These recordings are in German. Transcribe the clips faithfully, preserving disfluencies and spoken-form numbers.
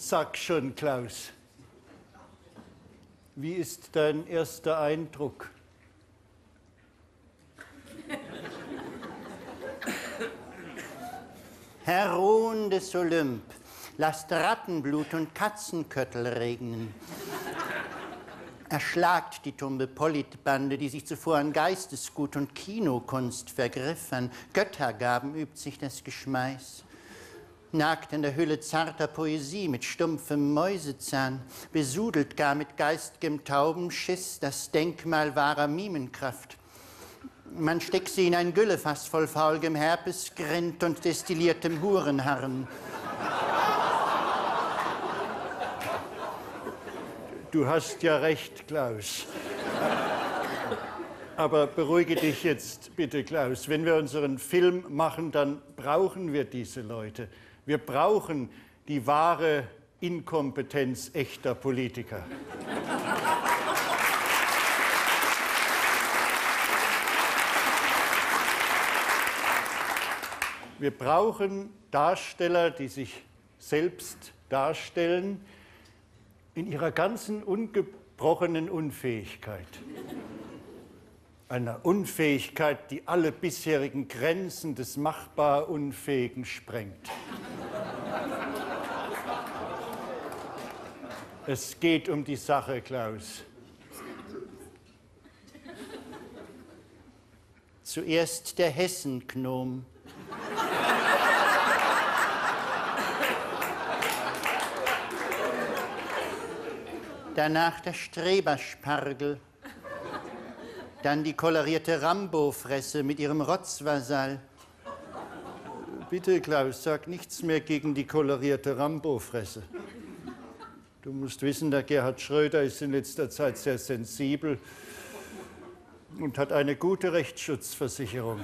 Sag schon, Klaus. Wie ist dein erster Eindruck? Heroen des Olymp, lasst Rattenblut und Katzenköttel regnen. Erschlagt die tumbe Politbande, die sich zuvor an Geistesgut und Kinokunst vergriff, an Göttergaben übt sich das Geschmeiß. Nagt in der Hülle zarter Poesie mit stumpfem Mäusezahn, besudelt gar mit geist'gem Taubenschiss das Denkmal wahrer Mimenkraft. Man steckt sie in ein Güllefass voll faulgem Herpesgrind und destilliertem Hurenharren. Du hast ja recht, Klaus. Aber beruhige dich jetzt bitte, Klaus. Wenn wir unseren Film machen, dann brauchen wir diese Leute. Wir brauchen die wahre Inkompetenz echter Politiker. Wir brauchen Darsteller, die sich selbst darstellen, in ihrer ganzen ungebrochenen Unfähigkeit. Einer Unfähigkeit, die alle bisherigen Grenzen des machbar Unfähigen sprengt. Es geht um die Sache, Klaus. Zuerst der Hessenknom. Danach der Streberspargel. Dann die kolorierte Rambo-Fresse mit ihrem Rotzvasall. Bitte, Klaus, sag nichts mehr gegen die kolorierte Rambo-Fresse. Du musst wissen, der Gerhard Schröder ist in letzter Zeit sehr sensibel und hat eine gute Rechtsschutzversicherung.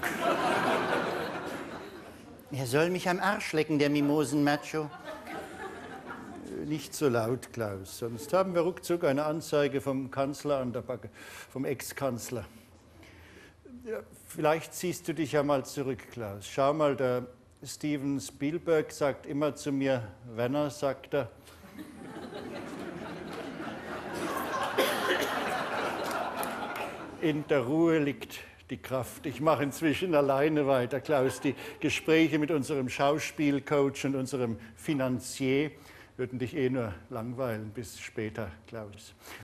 Er soll mich am Arsch lecken, der Mimosen-Macho. Nicht so laut, Klaus, sonst haben wir ruckzuck eine Anzeige vom Kanzler an der Backe, vom Ex-Kanzler. Ja, vielleicht ziehst du dich ja mal zurück, Klaus. Schau mal, der Steven Spielberg sagt immer zu mir, Werner, sagt er. In der Ruhe liegt die Kraft. Ich mache inzwischen alleine weiter, Klaus. Die Gespräche mit unserem Schauspielcoach und unserem Finanzier würden dich eh nur langweilen. Bis später, Klaus.